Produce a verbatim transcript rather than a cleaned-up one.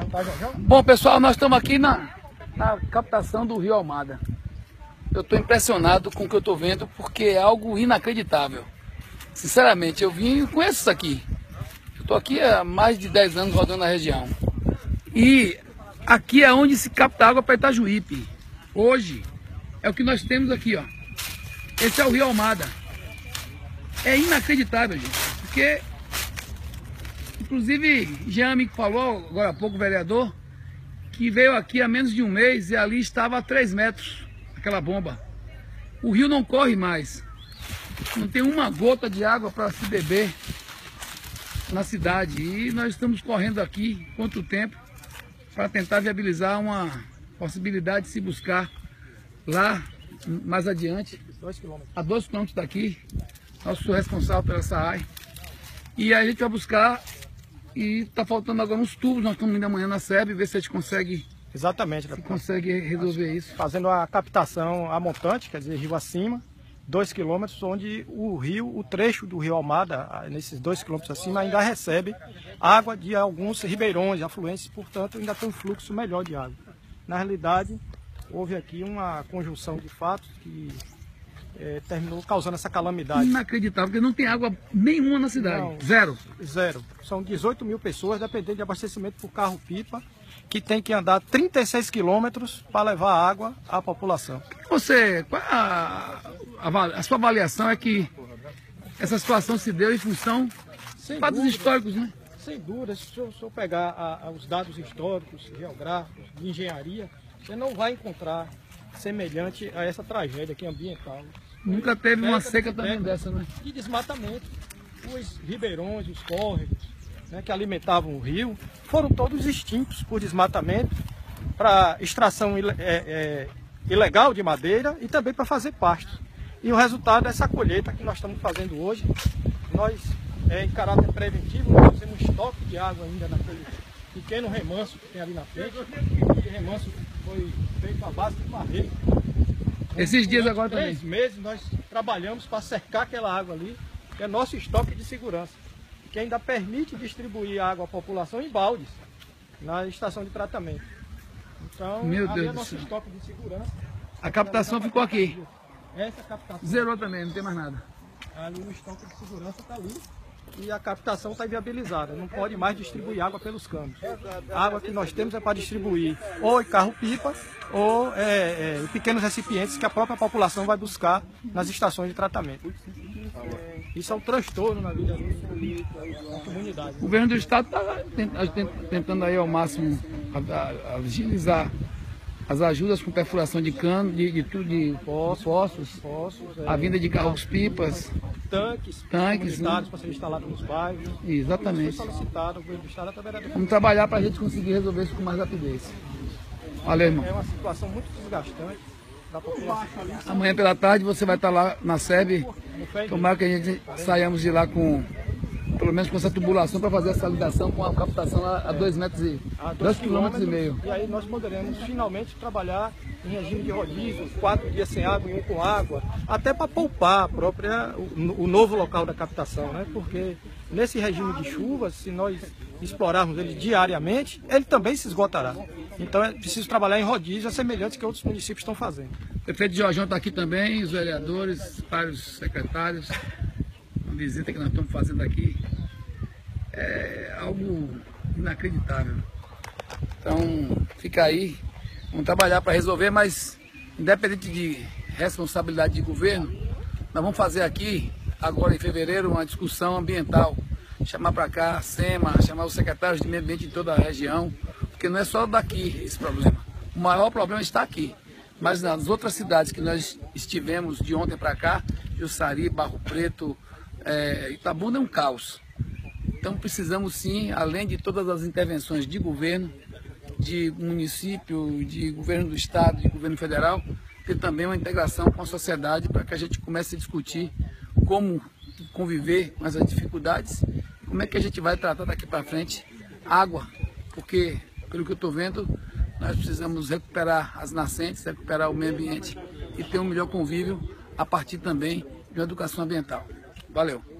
Tá, Jorjão? Bom, pessoal, nós estamos aqui na, na captação do Rio Almada. Eu estou impressionado com o que eu estou vendo, porque é algo inacreditável. Sinceramente, eu vim e conheço isso aqui. Eu estou aqui há mais de dez anos rodando na região. E aqui é onde se capta água para Itajuípe. Hoje é o que nós temos aqui, ó. Esse é o Rio Almada. É inacreditável, gente, porque inclusive Jean me falou agora há pouco, o vereador, que veio aqui há menos de um mês e ali estava a três metros aquela bomba. O rio não corre mais. Não tem uma gota de água para se beber na cidade. E nós estamos correndo aqui quanto tempo para tentar viabilizar uma possibilidade de se buscar lá mais adiante, a dois quilômetros daqui, nosso responsável pela S A A I. E a gente vai buscar, e está faltando agora uns tubos, nós estamos indo amanhã na S E B, ver se a gente consegue, Exatamente. se consegue resolver isso. Fazendo a captação a montante, quer dizer, rio acima, dois quilômetros, onde o rio, o trecho do Rio Almada, nesses dois quilômetros acima, ainda recebe água de alguns ribeirões, afluentes, portanto ainda tem um fluxo melhor de água. Na realidade, houve aqui uma conjunção de fatos que é, terminou causando essa calamidade. Inacreditável, porque não tem água nenhuma na cidade. Não, Zero. Zero. São dezoito mil pessoas dependendo de abastecimento por carro-pipa, que tem que andar trinta e seis quilômetros para levar água à população. Você, qual a, a, a sua avaliação é que essa situação se deu em função de fatos históricos, né? Sem dúvida, se eu, se eu pegar a, a, os dados históricos, geográficos, de engenharia, você não vai encontrar semelhante a essa tragédia aqui ambiental. Nunca teve uma Décadas seca e também décadas dessa, né? de desmatamento. Os ribeirões, os córregos, né, que alimentavam o rio, foram todos extintos por desmatamento, para extração é, é, ilegal de madeira e também para fazer pasto. E o resultado dessa colheita que nós estamos fazendo hoje, nós, é, em caráter preventivo, nós fizemos um estoque de água ainda naquele pequeno remanso que tem ali na frente. Esse remanso foi feito à base de barreiro. Esses dias Durante agora três também. meses nós trabalhamos para cercar aquela água ali, que é nosso estoque de segurança, que ainda permite distribuir água à população em baldes na estação de tratamento. Então, Meu ali Deus é do nosso céu. estoque de segurança. A captação ficou aqui. Essa captação Zerou também, não tem mais nada. ali no estoque de segurança está ali. E a captação está inviabilizada, não pode mais distribuir água pelos canos. A água que nós temos é para distribuir ou em carro-pipa ou é, é, em pequenos recipientes que a própria população vai buscar nas estações de tratamento. Isso é um transtorno na vida da comunidade. O governo do estado está tentando aí ao máximo a- a- agilizar as ajudas com perfuração de cano, de, de tudo, de poços, Poços, é, a vinda de carros-pipas. tanques, Tanques, comunitários né? para ser instalado nos bairros. Exatamente. Foi solicitado o governo do estado através da... Vamos trabalhar para a gente conseguir resolver isso com mais rapidez. Valeu, irmão. É uma situação muito desgastante da população. Amanhã pela tarde você vai estar lá na S E B. Tomara que a gente saiamos de lá com, pelo menos com essa tubulação para fazer essa ligação com a captação lá a dois metros e A dois quilômetros e meio. E aí nós poderemos finalmente trabalhar em regime de rodízio, quatro dias sem água e um com água, até para poupar a própria, o, o novo local da captação, né? Porque nesse regime de chuvas, se nós explorarmos ele diariamente, ele também se esgotará. Então é preciso trabalhar em rodízio, semelhante que outros municípios estão fazendo. O prefeito Jorjão está aqui também, os vereadores, vários secretários. Uma visita que nós estamos fazendo aqui é algo inacreditável. Então, fica aí, vamos trabalhar para resolver, mas independente de responsabilidade de governo, nós vamos fazer aqui, agora em fevereiro, uma discussão ambiental. Chamar para cá a SEMA, chamar os secretários de meio ambiente de toda a região, porque não é só daqui esse problema. O maior problema está aqui. Mas nas outras cidades que nós estivemos de ontem para cá, Jussari, Barro Preto, é, Itabuna é um caos. Então precisamos sim, além de todas as intervenções de governo, de município, de governo do estado, de governo federal, ter também uma integração com a sociedade para que a gente comece a discutir como conviver com as dificuldades, como é que a gente vai tratar daqui para frente água, porque pelo que eu estou vendo, nós precisamos recuperar as nascentes, recuperar o meio ambiente e ter um melhor convívio a partir também de uma educação ambiental. Valeu!